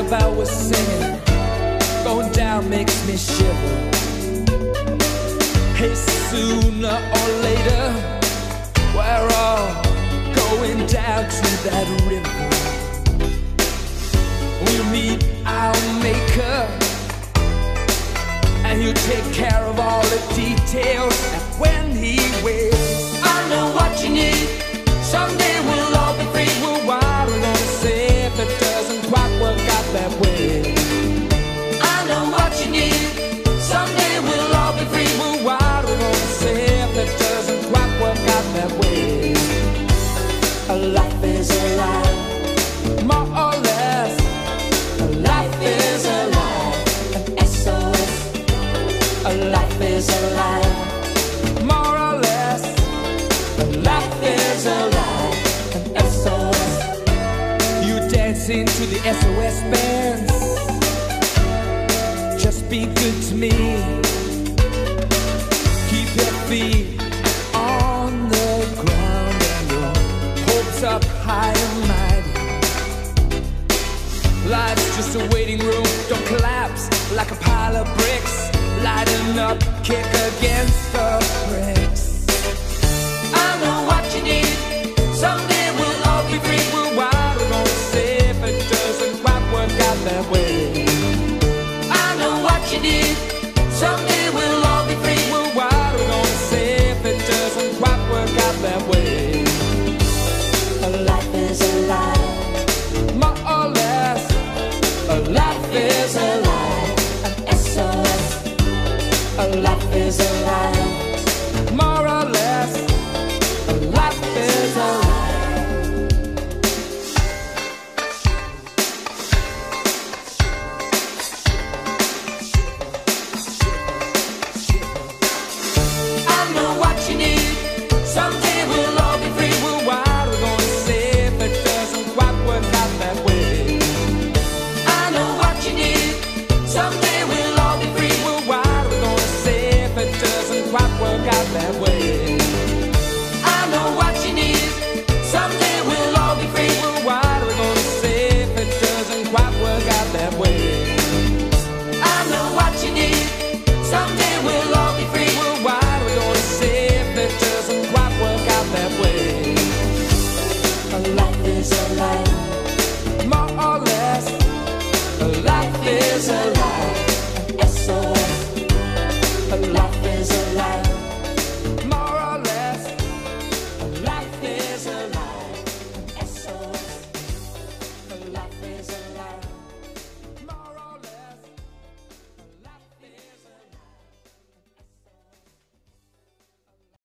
life I was singing, going down makes me shiver. Hey, sooner or later, we're all going down to that river. We'll meet our maker, and he'll take care of all the details. And when he wills, I know what you need. Someday we'll all be free. Well, what are we gonna say if it doesn't quite work out that way? I know what you need. Someday we'll all be free. Well, what are we gonna say if it doesn't quite work out that way? A life is a life, more or less. A life is a life, an SOS. A life is a life, more or less. A life is a life, an SOS. You dancing to the SOS bands. Just be good to me. Keep your feet on the ground and your hopes up high and mighty. Life's just a waiting room. Don't collapse like a pile of bricks. Lighten up, kick against the bricks. I know what you need. Someday we'll all be free. Well, what are we gonna say if it doesn't quite work out that way? I know what you need. Someday we'll all be free. Well, what are we gonna say if it doesn't quite work out that way? A life is a life.